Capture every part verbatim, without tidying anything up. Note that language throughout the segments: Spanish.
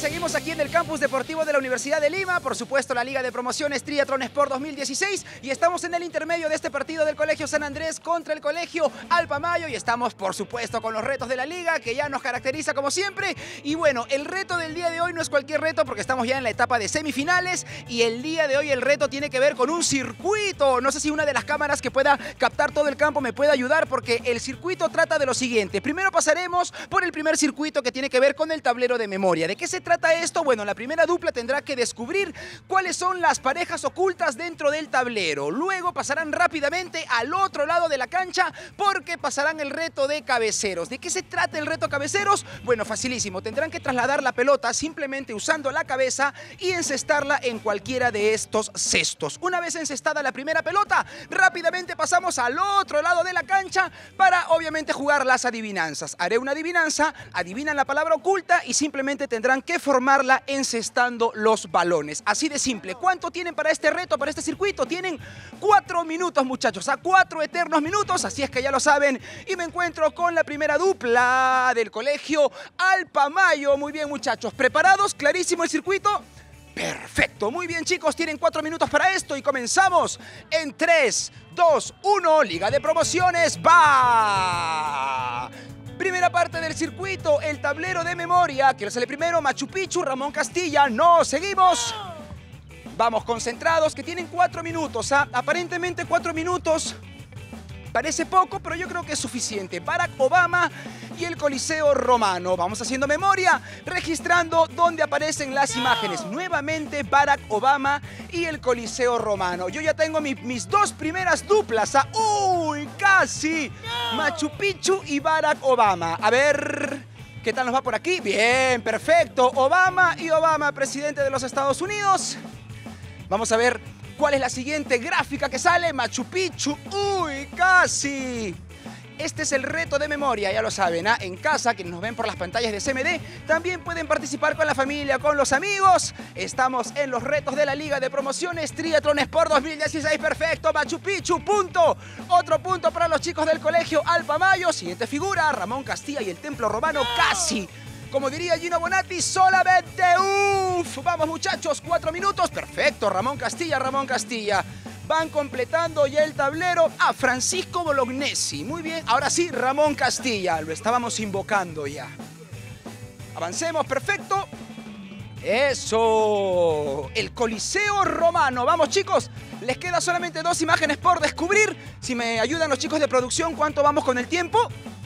seguimos aquí en el campus deportivo de la Universidad de Lima, por supuesto la Liga de Promociones Triatlón Sport dos mil dieciséis, y estamos en el intermedio de este partido del Colegio San Andrés contra el Colegio Alpamayo, y estamos por supuesto con los retos de la Liga, que ya nos caracteriza como siempre. Y bueno, el reto del día de hoy no es cualquier reto, porque estamos ya en la etapa de semifinales, y el día de hoy el reto tiene que ver con un circuito. No sé si una de las cámaras que pueda captar todo el campo me puede ayudar, porque el circuito trata de lo siguiente. Primero pasaremos por el primer circuito, que tiene que ver con el tablero de memoria. ¿De qué se trata esto? Bueno, la primera dupla tendrá que descubrir cuáles son las parejas ocultas dentro del tablero. Luego pasarán rápidamente al otro lado de la cancha, porque pasarán el reto de cabeceros. ¿De qué se trata el reto cabeceros? Bueno, facilísimo. Tendrán que trasladar la pelota simplemente usando la cabeza y encestarla en cualquiera de estos cestos. Una vez encestada la primera pelota, rápidamente pasamos al otro lado de la cancha para obviamente jugar las adivinanzas. Haré una adivinanza, adivinan la palabra oculta y simplemente tendrán que formarla encestando los balones. Así de simple. ¿Cuánto tienen para este reto, para este circuito? Tienen cuatro minutos, muchachos, a cuatro eternos minutos, así es que ya lo saben. Y me encuentro con la primera dupla del Colegio Alpamayo. Muy bien, muchachos, ¿preparados? ¿Clarísimo el circuito? Perfecto, muy bien, chicos, tienen cuatro minutos para esto y comenzamos en tres, dos, uno, Liga de Promociones, ¡va! Primera parte del circuito, el tablero de memoria. Quiero sale primero, Machu Picchu, Ramón Castilla. No, seguimos. Vamos, concentrados, que tienen cuatro minutos. ¿ah? Aparentemente cuatro minutos. Parece poco, pero yo creo que es suficiente. Barack Obama y el Coliseo Romano. Vamos haciendo memoria, registrando dónde aparecen las imágenes. Nuevamente Barack Obama y el Coliseo Romano. Yo ya tengo mi, mis dos primeras duplas. ¿ah? ¡Uy, casi! Machu Picchu y Barack Obama. A ver, ¿qué tal nos va por aquí? Bien, perfecto. Obama y Obama, presidente de los Estados Unidos. Vamos a ver cuál es la siguiente gráfica que sale. Machu Picchu. ¡Uy, casi! Este es el reto de memoria, ya lo saben, ¿ah? En casa, quienes nos ven por las pantallas de C M D, también pueden participar con la familia, con los amigos. Estamos en los retos de la Liga de Promociones Triatlón Sport dos mil dieciséis. Perfecto, Machu Picchu, punto. Otro punto para los chicos del Colegio Alpamayo. Siguiente figura, Ramón Castilla y el Templo Romano, casi. Como diría Gino Bonatti, solamente uff. Vamos, muchachos, cuatro minutos. Perfecto, Ramón Castilla, Ramón Castilla. Van completando ya el tablero a Francisco Bolognesi. Muy bien, ahora sí, Ramón Castilla. Lo estábamos invocando ya. Avancemos, perfecto. Eso. El Coliseo Romano. Vamos, chicos. Les queda solamente dos imágenes por descubrir. Si me ayudan los chicos de producción, ¿cuánto vamos con el tiempo?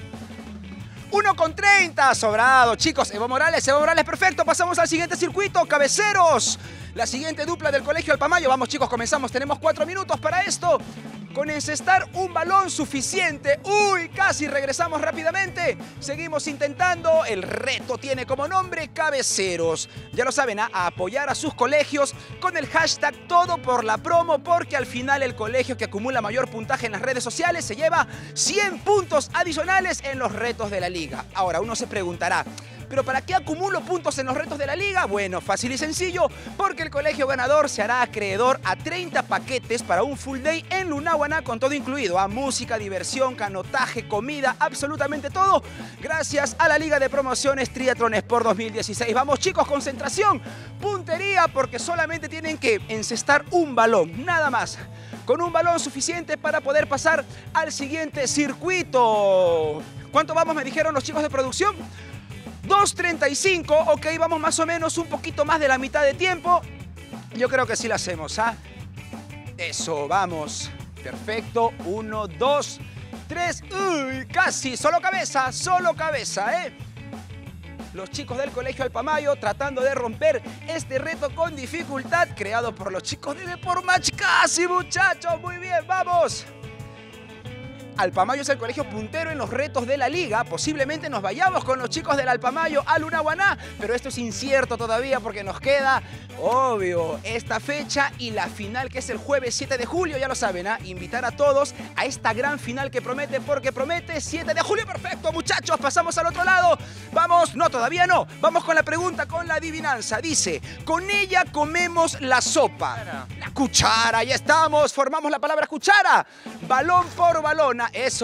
uno con treinta, sobrado, chicos. Evo Morales, Evo Morales, perfecto. Pasamos al siguiente circuito, cabeceros. La siguiente dupla del Colegio Alpamayo. Vamos, chicos, comenzamos. Tenemos cuatro minutos para esto. Con encestar un balón suficiente. ¡Uy! Casi regresamos rápidamente. Seguimos intentando. El reto tiene como nombre cabeceros. Ya lo saben, ¿ah? A apoyar a sus colegios con el hashtag todo por la promo, porque al final el colegio que acumula mayor puntaje en las redes sociales se lleva cien puntos adicionales en los retos de la liga. Ahora, uno se preguntará, ¿pero para qué acumulo puntos en los retos de la liga? Bueno, fácil y sencillo, porque el colegio ganador se hará acreedor a treinta paquetes para un full day en Lunahuaná, con todo incluido, a música, diversión, canotaje, comida, absolutamente todo, gracias a la Liga de Promociones Triatlón Sport dos mil dieciséis. Vamos, chicos, concentración, puntería, porque solamente tienen que encestar un balón, nada más. Con un balón suficiente para poder pasar al siguiente circuito. ¿Cuánto vamos, me dijeron los chicos de producción? dos treinta y cinco, ok, vamos más o menos un poquito más de la mitad de tiempo. Yo creo que sí lo hacemos, ¿ah? Eso, vamos. Perfecto, uno, dos, tres, uy, casi, solo cabeza, solo cabeza, ¿eh? Los chicos del Colegio Alpamayo tratando de romper este reto con dificultad creado por los chicos de Depormatch. Casi, muchachos, muy bien, vamos. Alpamayo es el colegio puntero en los retos de la liga. Posiblemente nos vayamos con los chicos del Alpamayo a Lunahuaná, pero esto es incierto todavía porque nos queda, obvio, esta fecha y la final, que es el jueves siete de julio, ya lo saben, ¿ah? Invitar a todos a esta gran final que promete, porque promete siete de julio. Perfecto, muchachos, pasamos al otro lado. Vamos, no, todavía no. Vamos con la pregunta, con la adivinanza. Dice, con ella comemos la sopa. La cuchara, ya estamos, formamos la palabra cuchara. Balón por balón. Eso,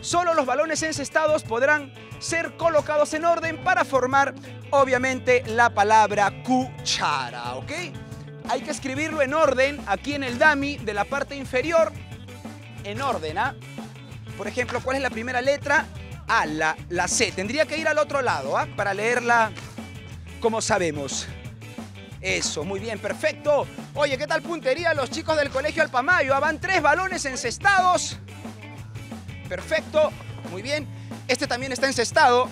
solo los balones encestados podrán ser colocados en orden para formar, obviamente, la palabra cuchara, ¿ok? Hay que escribirlo en orden aquí en el dummy de la parte inferior, en orden, ¿ah? Por ejemplo, ¿cuál es la primera letra? Ah, la, la C. Tendría que ir al otro lado, ¿ah? Para leerla como sabemos. Eso, muy bien, perfecto. Oye, ¿qué tal puntería los chicos del Colegio Alpamayo? Van tres balones encestados. Perfecto, muy bien. Este también está encestado.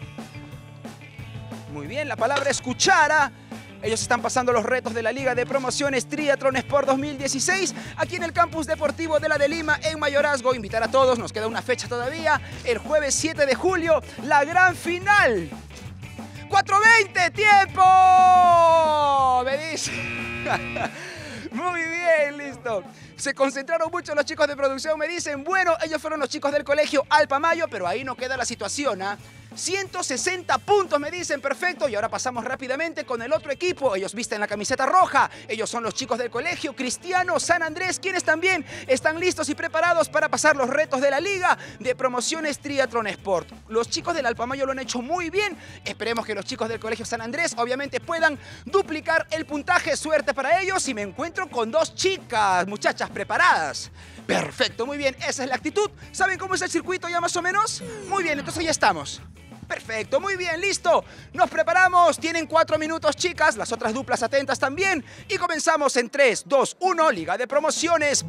Muy bien, la palabra es cuchara. Ellos están pasando los retos de la Liga de Promociones Triatlón Sport dos mil dieciséis aquí en el Campus Deportivo de la de Lima, en Mayorazgo. Invitar a todos, nos queda una fecha todavía, el jueves siete de julio, la gran final. cuatro veinte, ¡tiempo! Me dice. Muy bien, listo. Se concentraron mucho los chicos de producción, me dicen. Bueno, ellos fueron los chicos del Colegio Alpamayo, pero ahí no queda la situación, ¿ah? ciento sesenta puntos, me dicen, perfecto. Y ahora pasamos rápidamente con el otro equipo. Ellos visten la camiseta roja. Ellos son los chicos del Colegio Cristiano San Andrés, quienes también están listos y preparados para pasar los retos de la Liga de Promociones Triatlón Sport. Los chicos del Alpamayo lo han hecho muy bien. Esperemos que los chicos del Colegio San Andrés, obviamente, puedan duplicar el puntaje. Suerte para ellos. Y me encuentro con dos chicas, muchachas preparadas. Perfecto, muy bien. Esa es la actitud. ¿Saben cómo es el circuito ya más o menos? Muy bien, entonces ya estamos. Perfecto, muy bien, listo. Nos preparamos. Tienen cuatro minutos, chicas. Las otras duplas atentas también. Y comenzamos en tres, dos, uno. Liga de Promociones.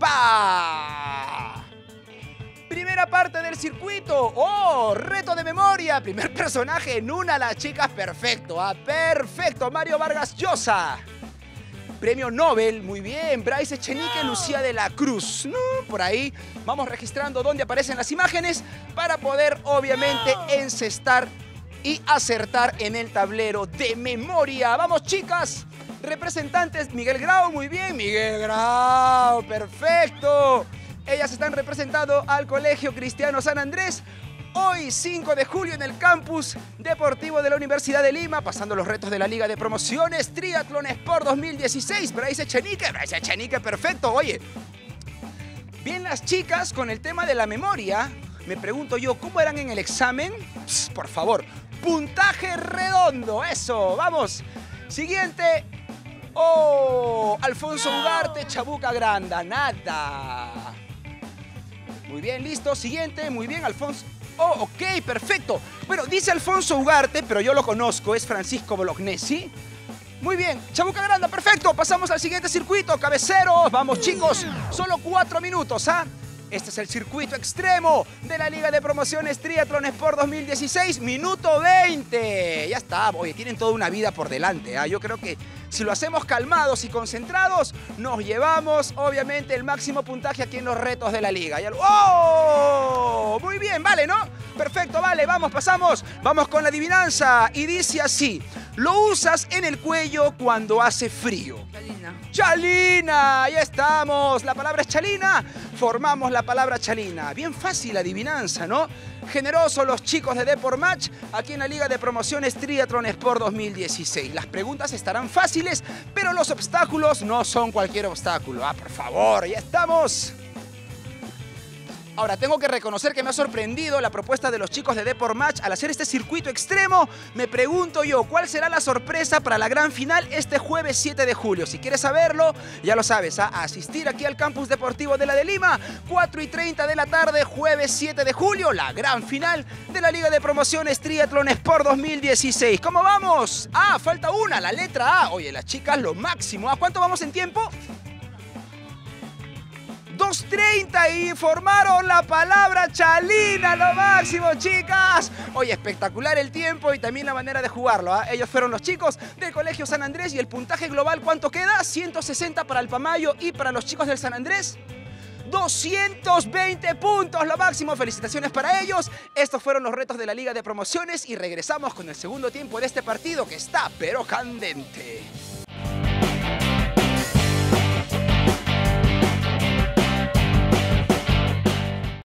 ¡Va! Primera parte del circuito. ¡Oh! Reto de memoria. Primer personaje en una, las chicas. Perfecto, ¿ah? Perfecto. Mario Vargas Llosa. Premio Nobel, muy bien. Bryce Echenique, Lucía de la Cruz. No, por ahí vamos registrando dónde aparecen las imágenes para poder, obviamente, encestar y acertar en el tablero de memoria. Vamos, chicas. Representantes, Miguel Grau, muy bien. Miguel Grau, perfecto. Ellas están representando al Colegio Cristiano San Andrés. Hoy, cinco de julio, en el Campus Deportivo de la Universidad de Lima, pasando los retos de la Liga de Promociones Triatlón Sport dos mil dieciséis. Bryce Echenique, Bryce Echenique, perfecto. Oye, bien las chicas con el tema de la memoria. Me pregunto yo, ¿cómo eran en el examen? Pss, por favor, puntaje redondo, eso, vamos. Siguiente. Oh, Alfonso Ugarte, Chabuca Granda, nada. Muy bien, listo. Siguiente, muy bien, Alfonso. Oh, ok, perfecto. Bueno, dice Alfonso Ugarte, pero yo lo conozco, es Francisco Bolognesi. Muy bien, Chabuca Granda, perfecto. Pasamos al siguiente circuito, cabeceros. Vamos, chicos, solo cuatro minutos, ¿ah? Este es el circuito extremo de la Liga de Promociones Triatlón Sport dos mil dieciséis, minuto veinte. Ya está, oye, tienen toda una vida por delante, ¿ah? Yo creo que si lo hacemos calmados y concentrados, nos llevamos, obviamente, el máximo puntaje aquí en los retos de la Liga. ¡Oh! Muy bien, vale, ¿no? Perfecto, vale, vamos, pasamos. Vamos con la adivinanza. Y dice así: lo usas en el cuello cuando hace frío. Chalina. ¡Chalina! Ya estamos. La palabra es chalina. Formamos la palabra chalina. Bien fácil la adivinanza, ¿no? Generosos los chicos de Deport Match aquí en la Liga de Promociones Triatlón Sport dos mil dieciséis. Las preguntas estarán fáciles, pero los obstáculos no son cualquier obstáculo. Ah, por favor, ya estamos. Ahora, tengo que reconocer que me ha sorprendido la propuesta de los chicos de Deport Match al hacer este circuito extremo. Me pregunto yo, ¿cuál será la sorpresa para la gran final este jueves siete de julio? Si quieres saberlo, ya lo sabes, a asistir aquí al Campus Deportivo de la de Lima, cuatro y treinta de la tarde, jueves siete de julio, la gran final de la Liga de Promociones Triatlón Sport dos mil dieciséis. ¿Cómo vamos? Ah, falta una, la letra A. Oye, las chicas, lo máximo. ¿A cuánto vamos en tiempo? dos treinta y formaron la palabra chalina, lo máximo, chicas. Oye, espectacular el tiempo y también la manera de jugarlo, ¿eh? Ellos fueron los chicos del Colegio San Andrés y el puntaje global, ¿cuánto queda? ciento sesenta para Alpamayo y para los chicos del San Andrés, doscientos veinte puntos, lo máximo. Felicitaciones para ellos. Estos fueron los retos de la Liga de Promociones y regresamos con el segundo tiempo de este partido que está pero candente.